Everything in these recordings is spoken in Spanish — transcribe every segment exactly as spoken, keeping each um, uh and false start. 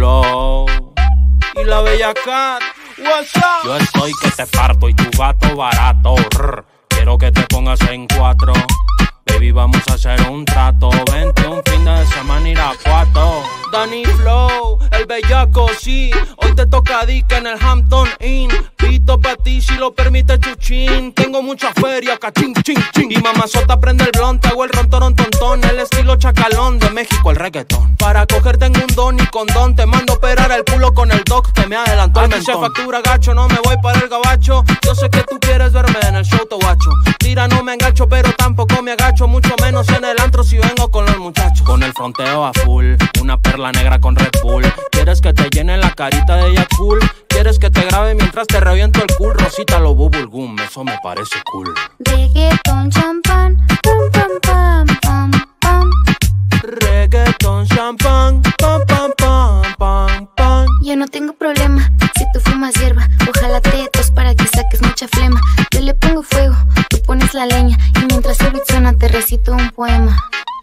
Flow y la bella Cat. What's up? Yo estoy que te parto y tu gato barato. Rrr. Quiero que te pongas en cuatro. Baby, vamos a hacer un trato. Vente un fin de semana ir a Cuatro. Danny Flow, el bellaco, sí. Hoy te toca dica en el Hampton Inn. Pito pa' ti si lo permite Chuchín. Tengo mucha feria, cachín, ching, ching. Y mamazota prende el blon, te hago el rontorón tontón. El estilo chacalón, de México el reggaetón. Para cogerte en un don y condón. Te mando a operar el culo con el doc que me adelantó el mentón. Se factura gacho, no me voy para el gabacho. Yo sé que tú quieres verme en el show, te guacho. Tira, no me engancho, pero tampoco me agacho. Mucho menos en el antro si vengo con los muchachos. Con el fronteo a full, una perla negra con Red Bull. ¿Quieres que te llene la carita de ella cool? ¿Quieres que te grabe mientras te reviento el cool? Rosita lo bubble gum, eso me parece cool. Reggaeton, champán, pam, pam, pam, pam, pam. Reggaeton, champán, pam, pam, pam, pam, pam. Yo no tengo problema si tú fumas hierba. Ojalá te tos para que saques mucha flema. Yo le pongo fuego, tú pones la leña. Y mientras el beat suena te recito un poema.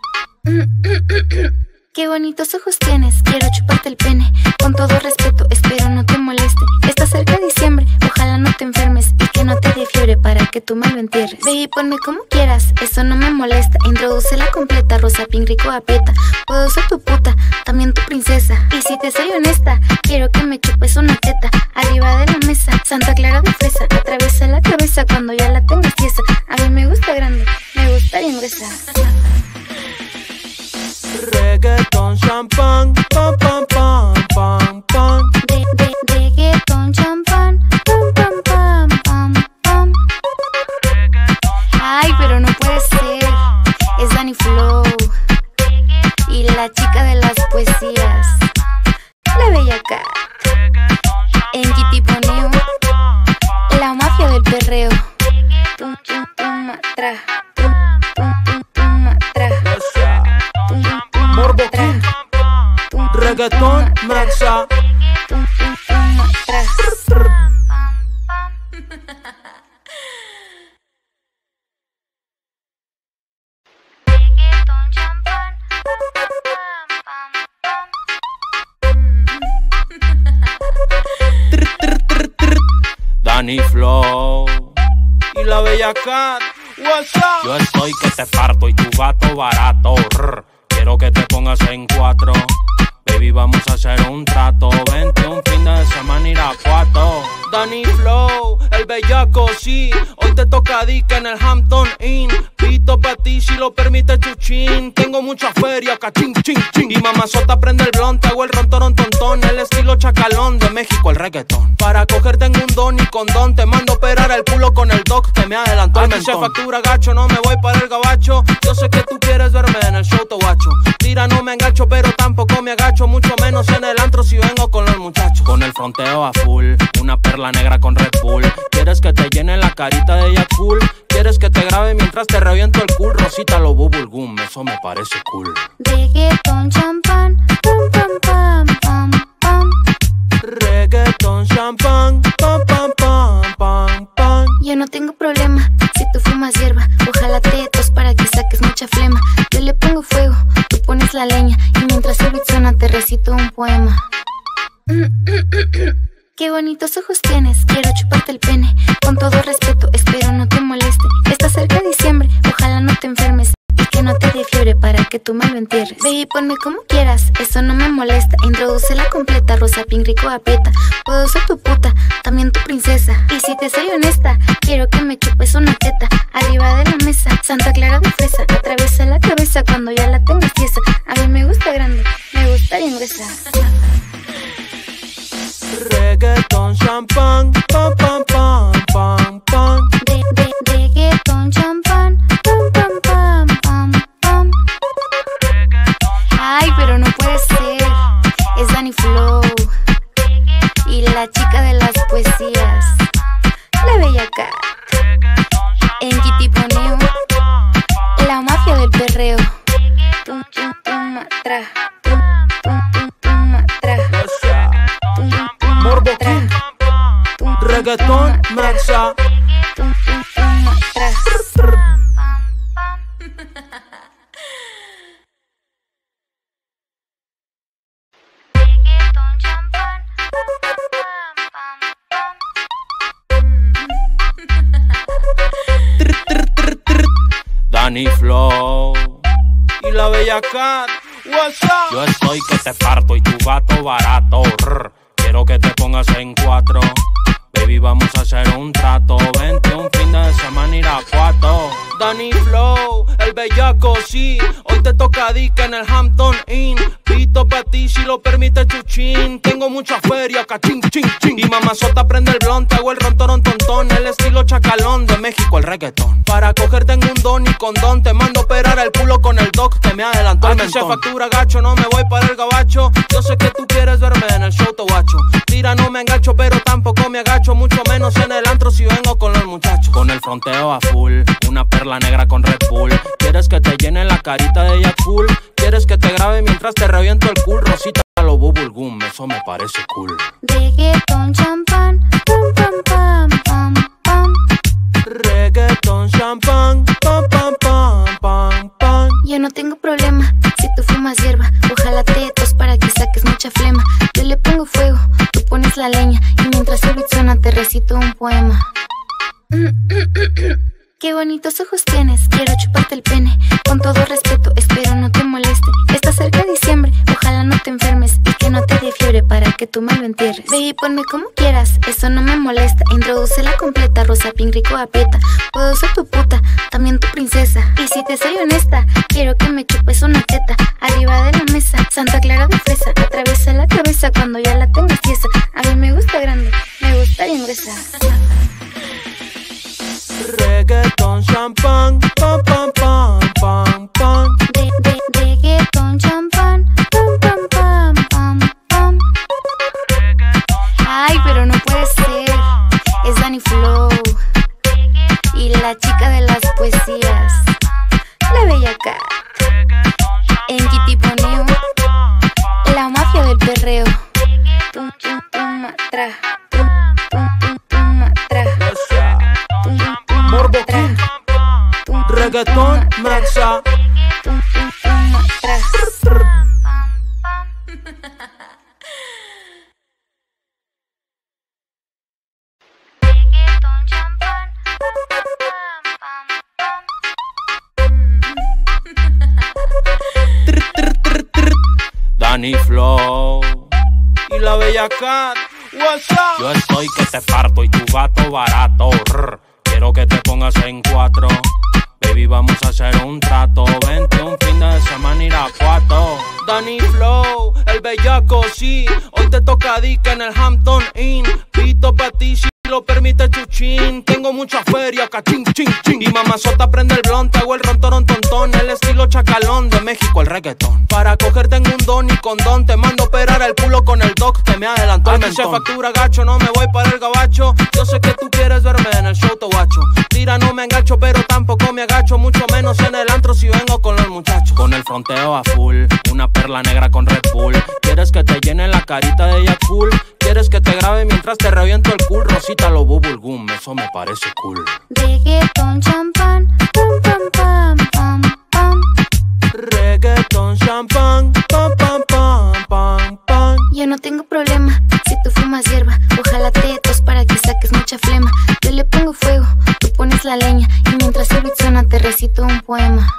Qué bonitos ojos tienes, quiero chuparte el pene. Con todo respeto, espero no te moleste. Está cerca de diciembre, ojalá no te enfermes. Y que no te dé fiebre para que tú me lo entierres. Baby, ponme como quieras, eso no me molesta. Introdúcela completa, rosa, pink, rico, aprieta. Puedo ser tu puta, también tu princesa. Y si te soy honesta, quiero que me chupes una teta. Arriba de la mesa, Santa Clara de fresa. Atraviesa la cabeza cuando ya la tengas tiesa. A mí me gusta grande, me gusta bien gruesa. Reggaeton, champán, pam, pam, pam, pam, pam. De, de, reggaeton, champán, pam, pam, pam, pam, pam. Ay, pero no puede ser. Es Danny Flow y la chica de las poesías, la bella Cat. En Kitiponeo, la mafia del perreo. Tum, tum, tum, tra, tum, tum, tum, tum, tra. Morbo King, reggaeton, maxa. Danny Flow y la bella Cat. What's up? Yo estoy que te parto y tu gato barato. Rrr. Quiero que te pongas en cuatro. Baby, vamos a hacer un trato. Vente un fin de semana ir a Cuatro. Danny Flow, el bellaco, sí. Hoy te toca dica en el Hampton Inn. Pito pa' ti si lo permite Chuchín. Tengo mucha feria, cachín, ching, ching. Y mamazota prende el blon, te hago el rontorón tontón. El estilo chacalón, de México el reggaetón. Para cogerte en un don y condón. Te mando a operar el culo con el doc que me adelantó el mentón. Se factura gacho, no me voy para el gabacho. Yo sé que tú quieres verme en el show, te guacho. Tira, no me engancho, pero tampoco me agacho. Mucho menos en el antro si vengo con los muchachos. Con el fronteo a full, una perla negra con Red Bull. ¿Quieres que te llene la carita de ella cool? ¿Quieres que te grabe mientras te reviento el cool? Rosita lo bubble gum, eso me parece cool. Reggaeton, champán, pam, pam, pam, pam, pam. Reggaeton, champán, pam, pam, pam, pam, pam. Yo no tengo problema si tú fumas hierba. Ojalá te tos para que saques mucha flema. Yo le pongo fuego, tú pones la leña. Y mientras el beat suena te recito un poema. Qué bonitos ojos tienes, quiero chuparte el pene. Con todo respeto, espero no te moleste. Está cerca de diciembre, ojalá no te enfermes. Y que no te dé fiebre para que tú me lo entierres. Baby, ponme como quieras, eso no me molesta. Introdúcela completa, rosa, pink, rico, aprieta. Puedo ser tu puta, también tu princesa. Y si te soy honesta, quiero que me chupes una teta. Arriba de la mesa, Santa Clara de fresa. Atraviesa la cabeza cuando ya la tengas tiesa. A mí me gusta grande, me gusta bien gruesa. Reggaeton, champán, pam, pam, pam, pam, pam. De, de, reggaeton, champán, pam, pam, pam, pam, pam. Ay, pero no puede ser. Es Danny Flow y la chica de las poesías, la bella Cat. En Kitiponeo, la mafia del perreo. Tum, tum, tum, tra, tum, tum, tum, tum, tra. Morbo King, reggaeton, maxa. Reggaeton, Danny Flow y la bella Cat. What's up? Yo estoy que te parto y tu gato barato. Rrr. Quiero que te pongas en cuatro. Baby, vamos a hacer un trato. Vente un fin de semana ir a Cuatro. Danny Flow, el bellaco, sí. Hoy te toca dica en el Hampton Inn. Pito pa' ti si lo permite Chuchín. Tengo mucha feria, cachín, ching, ching. Y mamazota prende el blon, te hago el rontorón tontón. El estilo chacalón, de México el reggaetón. Para coger tengo un don y condón. Te mando a operar el culo con el doc que me adelantó el mentón. Se factura gacho, no me voy para el gabacho. Yo sé que tú quieres verme en el show, te guacho. Tira, no me engancho, pero tampoco me agacho. Mucho menos en el antro si vengo con los muchachos. Con el fronteo a full, una perla negra con Red Bull. ¿Quieres que te llene la carita de ella cool? ¿Quieres que te grabe mientras te reviento el cool? Rosita, lo bubble gum, eso me parece cool. Reggaeton, champán, pam, pam, pam, pam, pam. Reggaeton, champán, pam, pam, pam, pam, pam. Yo no tengo problema si tú fumas hierba. Ojalá te tos para que saques mucha flema. Yo le pongo fuego, tú pones la leña. Y mientras el beat suena te recito un poema. Qué bonitos ojos tienes, quiero chuparte el pene. Con todo respeto, espero no te moleste. Está cerca diciembre, ojalá no te enfermes. Y que no te dé fiebre para que tú me lo entierres. Baby, ponme como quieras, eso no me molesta. Introdúcela completa, rosa, pink, rico, aprieta. Puedo ser tu puta, también tu princesa. Y si te soy honesta, quiero que me chupes una teta. Arriba de la mesa, Santa Clara de fresa. Atraviesa la cabeza cuando ya la tengas tiesa. A mí me gusta grande, me gusta bien gruesa. Reggaeton, champán, pam, pam, pam, pam, pam. De, de, reggaeton, champán, pam, pam, pam, pam, pam. Ay, pero no puede ser, es Danny Flow y la chica de las poesías, la bella Cat. En Kitiponeo, la mafia del perreo. Tum, tum, tum, matra. Tum, tum, tum, tum, matra. Morbo King, reggaeton, maxa. Danny Flow y la bella Cat. What's up? Yo estoy que te parto y tu gato barato. Rrr. Quiero que te pongas en cuatro. Baby, vamos a hacer un trato. Vente un fin de semana ir a Cuatro. Danny Flow, el bellaco, sí. Hoy te toca dica en el Hampton Inn. Pito pa' ti si lo permite Chuchín. Tengo mucha feria, cachín, ching, ching. Y mamazota prende el blon, te hago el rontorón tontón. El estilo chacalón, de México el reggaetón. Para coger tengo un don y condón. Te mando a operar el culo con el doc que me adelantó el mentón. Se factura gacho, no me voy para el gabacho. Yo sé que tú quieres verme en el show, te guacho. Tira, no me engancho, pero tampoco me agacho. Mucho menos en el antro si vengo con los muchachos. Con el fronteo a full, una perla negra con Red Bull. ¿Quieres que te llene la carita de ella cool? ¿Quieres que te grabe mientras te reviento el cool? Rosita, lo bubble gum, eso me parece cool. Reggaeton, champán, pam, pam, pam, pam, pam. Reggaeton, champán, pam, pam, pam, pam, pam. Yo no tengo problema si tú fumas hierba. Ojalá te tos para que saques mucha flema. Yo le pongo fuego, tú pones la leña. Y mientras el beat suena te recito un poema.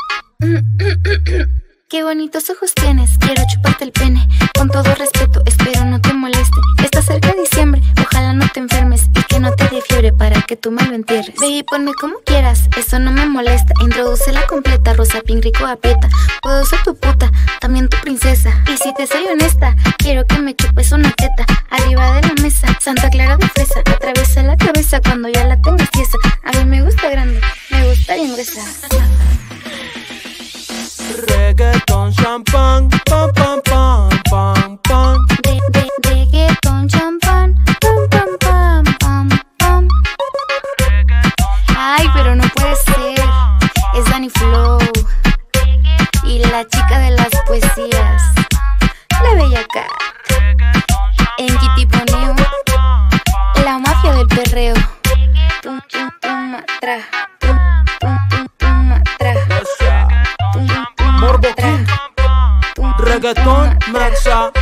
Qué bonitos ojos tienes, quiero chuparte el pene. Con todo respeto, espero no te moleste. Está cerca diciembre, ojalá no te enfermes. Y que no te dé fiebre para que tú me lo entierres. Baby, ponme como quieras, eso no me molesta. Introdúcela completa, rosa, pink, rico, aprieta. Puedo ser tu puta, también tu princesa. Y si te soy honesta, quiero que me chupes una teta. Arriba de la mesa, Santa Clara de fresa. Atraviesa la cabeza cuando ya la tengas tiesa. A mí me gusta grande, me gusta bien gruesa. Reggaeton, champán, pam, pam, pam, pam, pam. De, de, reggaeton, champán, pam, pam, pam, pam, pam. Ay, pero no puede ser, es Danny Flow y la chica de las poesías, la bella Cat. En Kitiponeo, la mafia del perreo. Tum, tum, tum, matra. Tum, tum, tum, tum, matra. Morbo King, reggaeton, maxa.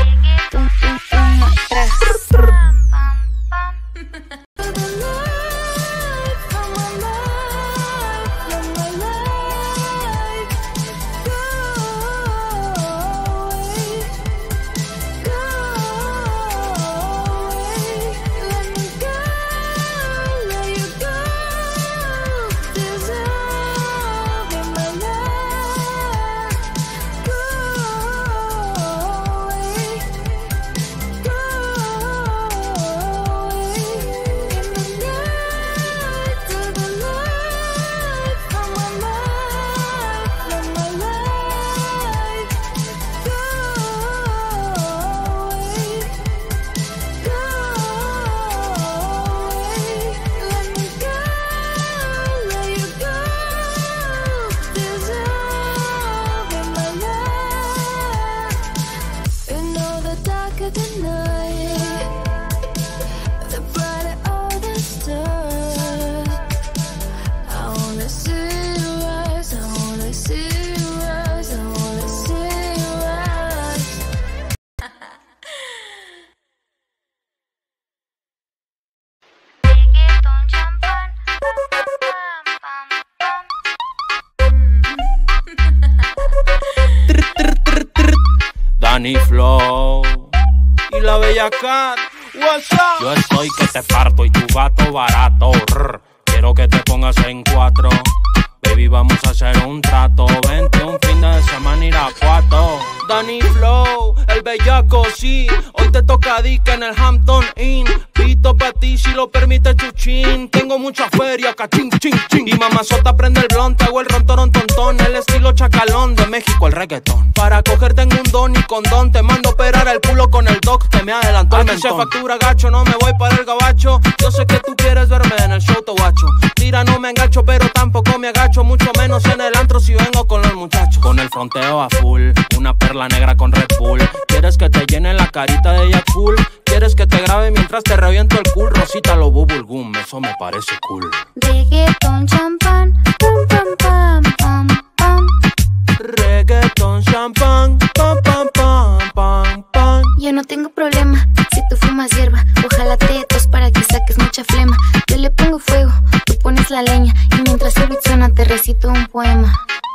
Flow y la bella Cat. What's up? Yo estoy que te parto y tu gato barato. Rrr. Quiero que te pongas en cuatro. Baby, vamos a hacer un trato. Vente un fin de semana Irapuato. Danny Flow, el bellaco, sí. Hoy te toca dica en el Hampton Inn. Pito pa' ti si lo permite Chuchín. Tengo mucha feria, cachín, ching, ching. Y mamazota prende el blonde, hago el rontorón tontón. El estilo chacalón, de México el reggaetón. Para cogerte en un don y condón. Te mando a operar el culo con el doc que me adelantó el mentón. Aquí se factura gacho, no me voy para el gabacho. Yo sé que tú quieres verme en el show, tobacho. Tira, no me engacho, pero tampoco me agacho. Mucho menos en el antro si vengo con los muchachos. Con el fronteo a full, una perla negra con Red Bull. ¿Quieres que te llene la carita de ella cool? ¿Quieres que te grabe mientras te reviento el cool? Rosita lo bubble gum, eso me parece cool. Reggaeton, champán, pam, pam, pam, pam, pam. Reggaeton, champán, pam, pam, pam, pam, pam. Yo no tengo problema si tú fumas hierba. Ojalá te tos para que saques mucha flema. Yo le pongo fuego, tú pones la leña. Y mientras el beat suena te recito un poema.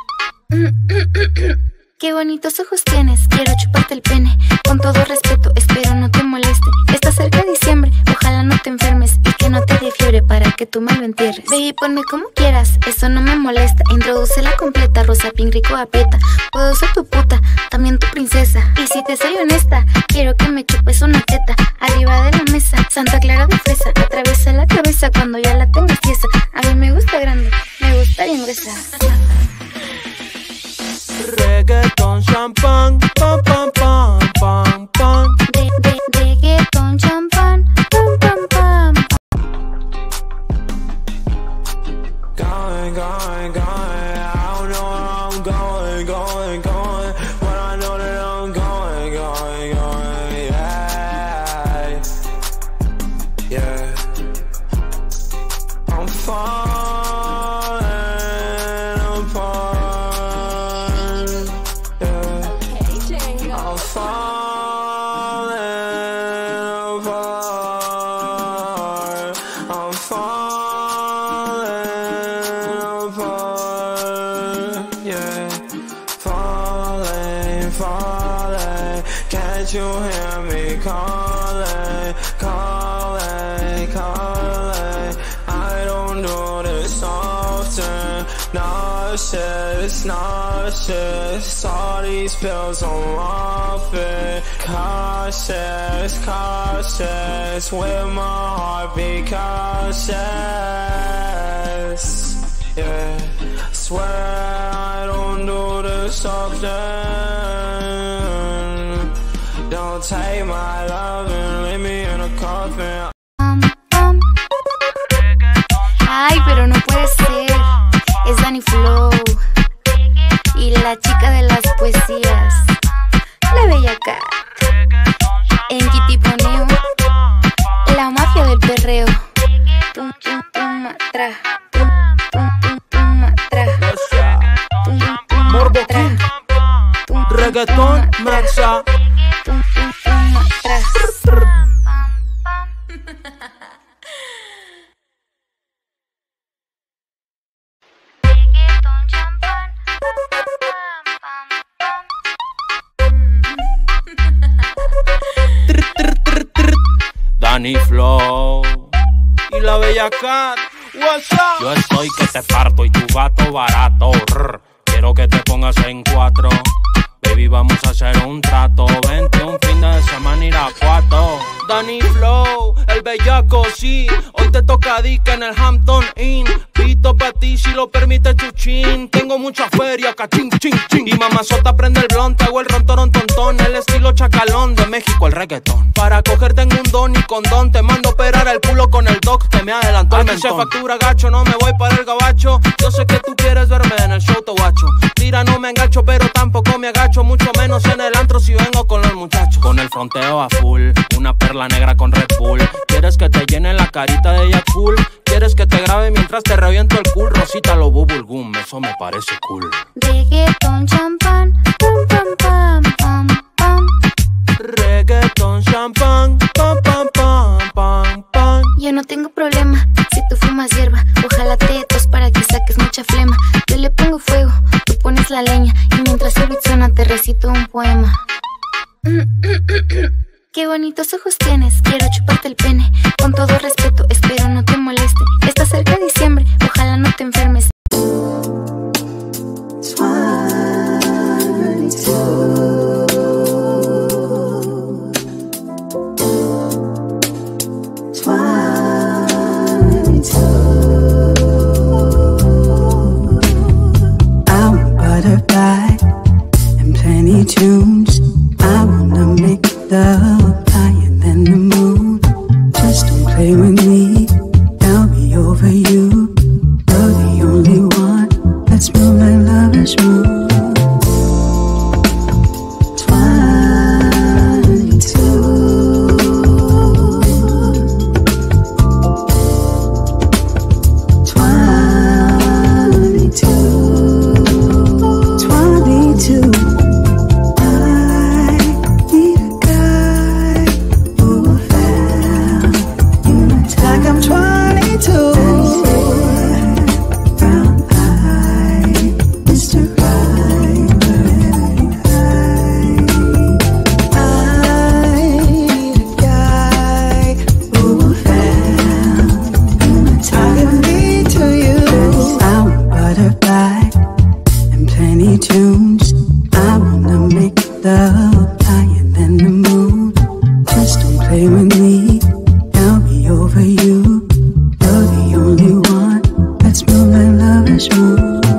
Qué bonitos ojos tienes, quiero chuparte el pene. Con todo respeto, espero no te moleste. Está cerca de diciembre, ojalá no te enfermes. Y que no te dé fiebre para que tú me lo entierres. Baby, ponme como quieras, eso no me molesta. Introdúcela completa, rosa, pink, rico, aprieta. Puedo ser tu puta, también tu princesa. Y si te soy honesta, quiero que me chupes una teta. Arriba de la mesa, Santa Clara de fresa. Atraviesa la cabeza cuando ya la tengas tiesa. A mí me gusta grande, me gusta bien gruesa. Reggaeton, champán, pam, pam, pam, pam, pam. De, de, reggaeton, champán, pam, pam, pam. Going, going, going. I don't know where I'm going, going, going. But I know that I'm going, going, going. Yeah, yeah. I'm falling apart. I'm falling apart. I'm falling apart. Yeah, falling, falling. Can't you hear me calling, calling, calling? I don't do this often. Nauseous, nauseous. All these pills I'm off it. Cautious, cautious. With my heartbeat cautious. Yeah, swear I don't do this often. Don't take my love and leave me in a coffin. Um, um. Ay, pero no puede ser. Es Danny Flow y la chica de las poesías, la bella Cat. En Kitiponeo, la mafia del perreo. Tum, tum, tum, tra. Tum, tum, tum, tum, tra. Tum, tum, Morbo tra. King, Tum, tum, reggaeton, tum, tra. maxa. Tum, tum, tum, tra. Danny Flow y la bella Cat. What's up? Yo estoy que te parto y tu gato barato. Rrr. Quiero que te pongas en cuatro. Baby, vamos a hacer un trato. Vente un fin de semana Irapuato. Danny Flow, el bellaco, sí. Hoy te toca dica en el Hampton Inn. Pito pa' ti si lo permite Chuchín. Tengo mucha feria, cachín, ching, ching. Y mamazota prende el blonde, hago el rontorón tontón. El estilo chacalón, de México el reggaetón. Para cogerte en un don y condón. Te mando a operar el culo con el doc que me adelantó el mentón. Aquí se factura gacho, no me voy para el gabacho. Yo sé que tú quieres verme en el show, tobacho. Tira, no me engacho, pero tampoco me agacho. Mucho menos en el antro si vengo con los muchachos. Con el fronteo a full, una perla negra con Red Bull. ¿Quieres que te llene la carita de ella cool? ¿Quieres que te grabe mientras te reviento el cool? Rosita lo bubble gum, eso me parece cool. Reggaeton, champán, pam, pam, pam, pam, pam. Reggaeton, champán, pam, pam, pam, pam, pam. Yo no tengo problema si tú fumas hierba. Ojalá te tos para que saques mucha flema. Yo le pongo fuego, tú pones la leña. Y mientras el beat suena te recito un poema. Qué bonitos ojos tienes, quiero chuparte el pene. Con todo respeto, espero no te moleste. Está cerca diciembre, ojalá no te enfermes. Tunes. I wanna make love higher than the moon. Just don't play with me, I'll be over you. You're the only one that's move like lovers move. Tunes. I wanna make love higher than the moon. Just don't play with me, I'll be over you. You're the only one that's move like lovers move.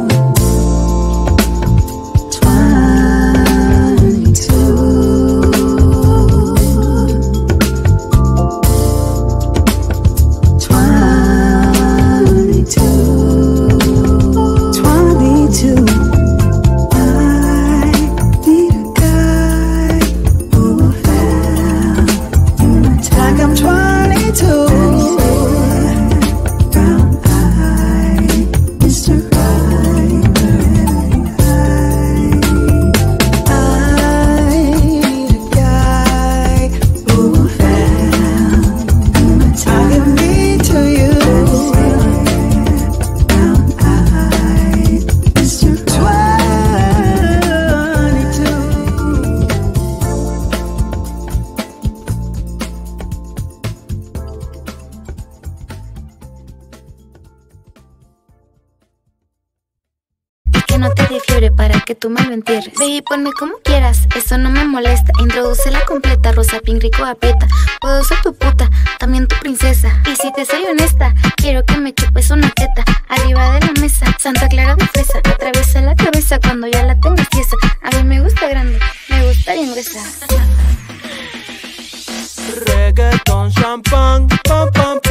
Que no te dé fiebre para que tú me lo entierres. Ve y ponme como quieras, eso no me molesta. Introdúcela completa, rosa, pink, rico, aprieta. Puedo ser tu puta, también tu princesa. Y si te soy honesta, quiero que me chupes una teta arriba de la mesa, Santa Clara de fresa. Atraviesa la cabeza cuando ya la tengas tiesa. A mí me gusta grande, me gusta bien gruesa. Reggaeton, champán, pam, pam,